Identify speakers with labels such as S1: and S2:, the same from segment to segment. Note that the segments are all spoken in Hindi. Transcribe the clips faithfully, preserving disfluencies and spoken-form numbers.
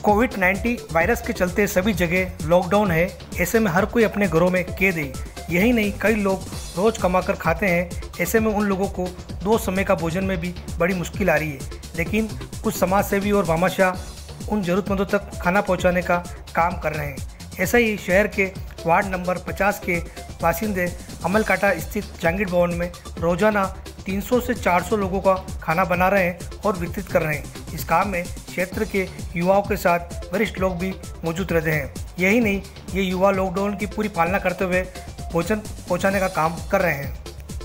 S1: कोविड नाइन्टीन वायरस के चलते सभी जगह लॉकडाउन है। ऐसे में हर कोई अपने घरों में कैद है। यही नहीं, कई लोग रोज़ कमा कर खाते हैं। ऐसे में उन लोगों को दो समय का भोजन में भी बड़ी मुश्किल आ रही है। लेकिन कुछ समाज सेवी और भामाशाह उन ज़रूरतमंदों तक खाना पहुंचाने का काम कर रहे हैं। ऐसा ही शहर के वार्ड नंबर पचास के बासिंदे अमलकाटा स्थित जहांगीर भवन में रोज़ाना तीन सौ से चार सौ लोगों का खाना बना रहे हैं और वितरित कर रहे हैं। इस काम में क्षेत्र के युवाओं के साथ वरिष्ठ लोग भी मौजूद रहते हैं। यही नहीं, ये युवा लॉकडाउन की पूरी पालना करते हुए भोजन पहुंचाने का काम कर रहे हैं।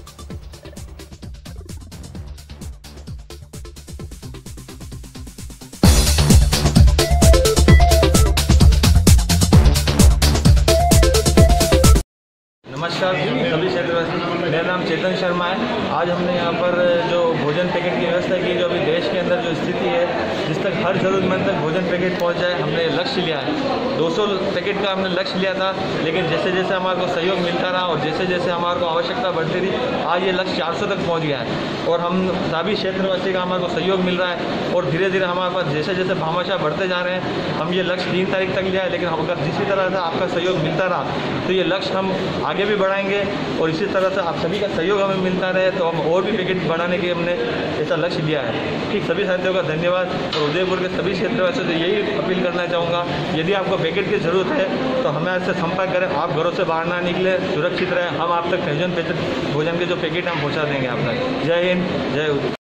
S2: नमस्कार सभी क्षेत्रवासी, मेरा नाम चेतन शर्मा है। आज हमने यहाँ पर जो भोजन पैकेट की व्यवस्था की, जो अभी देश के अंदर जो स्थिति है, जिस तक हर ज़रूरतमंद तक भोजन पैकेट पहुँच जाए, हमने लक्ष्य लिया है। दो सौ पैकेट का हमने लक्ष्य लिया था, लेकिन जैसे जैसे हमारे को सहयोग मिलता रहा और जैसे जैसे हमारे को आवश्यकता बढ़ती रही, आज ये लक्ष्य चार सौ तक पहुँच गया है। और हम सभी क्षेत्रवासी का हमारे को सहयोग मिल रहा है और धीरे धीरे हमारे पास जैसे जैसे भामाशाह बढ़ते जा रहे हैं। हम ये लक्ष्य तीन तारीख तक लिया है, लेकिन अगर जिसी तरह से आपका सहयोग मिलता रहा तो ये लक्ष्य हम आगे भी बढ़ाएंगे और इसी तरह से आप सभी का सहयोग हमें मिलता रहे तो हम और भी पैकेट बढ़ाने के हमने ऐसा लक्ष्य लिया है। ठीक, सभी साथियों का धन्यवाद। और उदयपुर के सभी क्षेत्रवासियों से यही अपील करना चाहूँगा, यदि आपको पैकेट की ज़रूरत है तो हमें से संपर्क करें। आप घरों से बाहर ना निकले, सुरक्षित रहें। हम आप तक भोजन भोजन के जो पैकेट हम पहुँचा देंगे आप तक। जय हिंद, जय उदय।